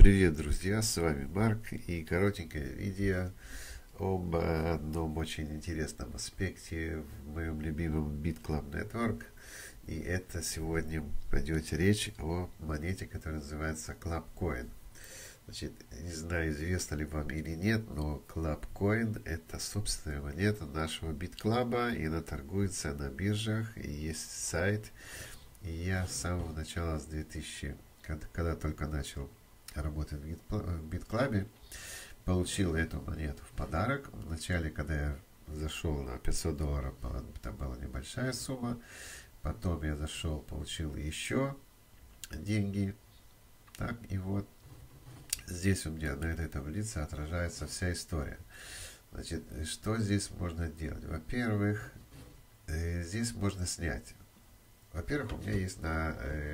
Привет, друзья, с вами Марк и коротенькое видео об одном очень интересном аспекте в моем любимом BitClub Network. И это сегодня пойдет речь о монете, которая называется ClubCoin. Значит, не знаю, известно ли вам или нет, но ClubCoin — это собственная монета нашего BitClub, и она торгуется на биржах, и есть сайт. И я с самого начала, с 2000, когда только начал работать в BitClub, получил эту монету в подарок. Вначале, когда я зашел на $500, это была небольшая сумма. Потом я зашел, получил еще деньги. Так, и вот здесь у меня на этой таблице отражается вся история. Значит, что здесь можно делать? Во-первых, здесь можно снять. Во-первых, у меня есть на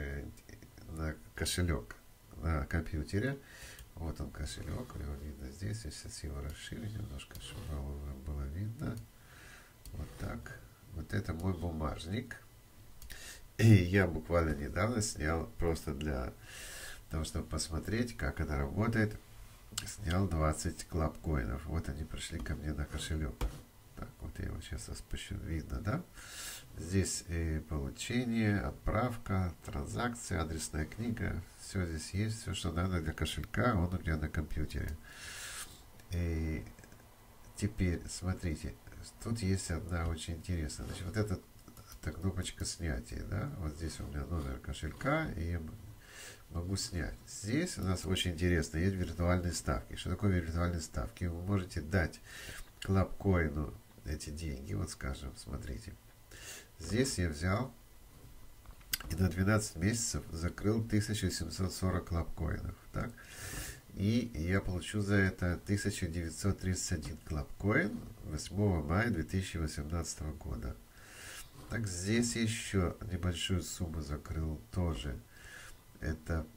кошелек на компьютере. Вот он кошелек, его видно здесь. Я сейчас его расширю немножко, чтобы его было видно. Вот так. Вот это мой бумажник. И я буквально недавно снял, просто для того, чтобы посмотреть, как это работает, снял 20 клабкоинов. Вот они пришли ко мне на кошелек. Так, вот я его сейчас распущу. Видно, да? Здесь получение, отправка, транзакция, адресная книга. Все здесь есть, все, что надо для кошелька, он у меня на компьютере. И теперь, смотрите, тут есть одна очень интересная. Значит, вот эта кнопочка снятия, да? Вот здесь у меня номер кошелька, и я могу снять. Здесь у нас очень интересно, есть виртуальные ставки. Что такое виртуальные ставки? Вы можете дать клабкоину эти деньги. Вот скажем, смотрите. Здесь я взял и на 12 месяцев закрыл 1740 клабкоинов. Так? И я получу за это 1931 клабкоин 8 мая 2018 года. Так, здесь еще небольшую сумму закрыл тоже. Это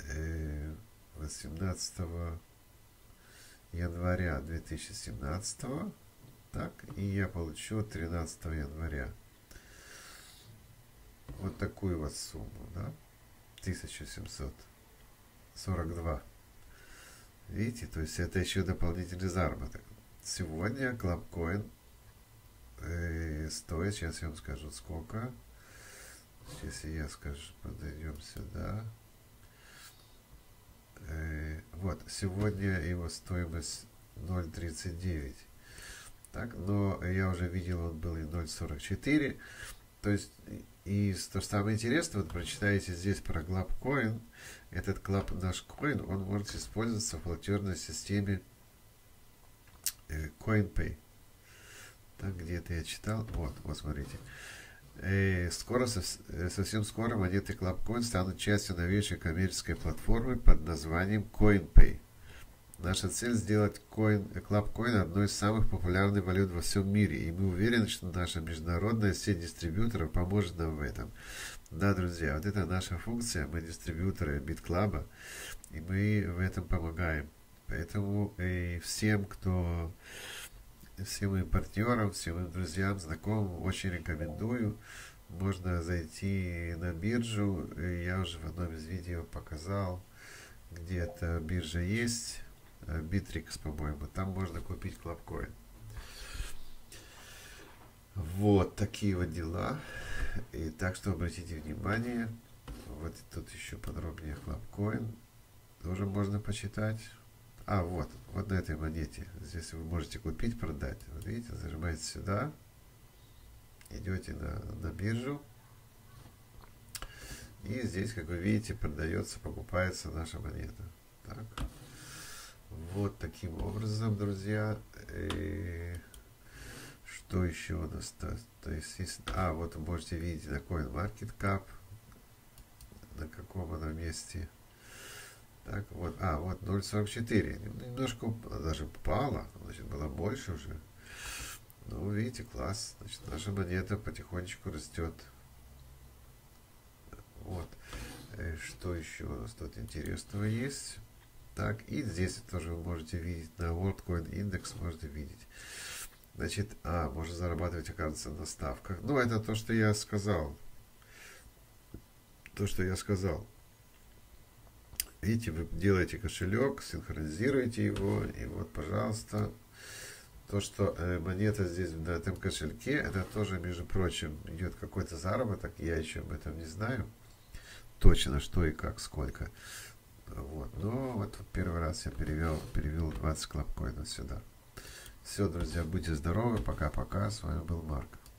18 января 2017. Так, и я получу 13 января. Вот такую вот сумму, да? 1742. Видите, то есть это еще дополнительный заработок. Сегодня клабкоин стоит, сейчас я вам скажу сколько. Если я скажу, подойдем сюда. Вот, сегодня его стоимость 0,39. Так, но я уже видел, он был и 0,44. То есть, и что самое интересное, вот прочитаете здесь про ClubCoin. Этот наш coin, он может использоваться в платежной системе CoinPay. Так, где-то я читал. Вот смотрите. Скоро, совсем скоро монеты ClubCoin станут частью новейшей коммерческой платформы под названием CoinPay. Наша цель — сделать ClubCoin одной из самых популярных валют во всем мире, и мы уверены, что наша международная сеть дистрибьюторов поможет нам в этом. Да, друзья, вот это наша функция, мы дистрибьюторы BitClub, и мы в этом помогаем. Поэтому всем моим партнерам, всем моим друзьям, знакомым очень рекомендую. Можно зайти на биржу, я уже в одном из видео показал, где эта биржа есть. Bittrex, по-моему, там можно купить ClubCoin. Вот такие вот дела. И так что обратите внимание, вот тут еще подробнее ClubCoin тоже можно почитать. Вот на этой монете. Здесь вы можете купить, продать. Вот видите, зажимаете сюда, идете на биржу. И здесь, как вы видите, продается, покупается наша монета. Так. Вот таким образом, друзья. Что еще у нас? То есть, вот вы можете видеть на CoinMarketCap, на каком она месте. Так, вот 0,44. Немножко даже упала, значит, было больше уже. Ну, видите, класс. Значит, наша монета потихонечку растет. Вот. Что еще у нас тут интересного есть? Так, и здесь тоже вы можете видеть, на WorldCoin Index можете видеть. Значит, можно зарабатывать, оказывается, на ставках. Ну, это то, что я сказал. Видите, вы делаете кошелек, синхронизируете его, и вот, пожалуйста, то, что монета здесь на этом кошельке, это тоже, между прочим, идет какой-то заработок, я еще об этом не знаю точно, что и как, сколько. Вот. Но вот первый раз я перевел 20 клапкоинов сюда. Все, друзья, будьте здоровы, пока-пока, с вами был Марк.